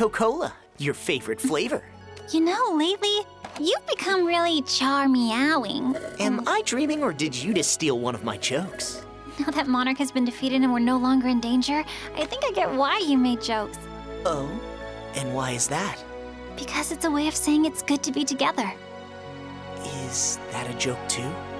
Coca-Cola, your favorite flavor. You know, lately, you've become really char-meowing. Am I dreaming, or did you just steal one of my jokes? Now that Monarch has been defeated and we're no longer in danger, I think I get why you made jokes. Oh? And why is that? Because it's a way of saying it's good to be together. Is that a joke too?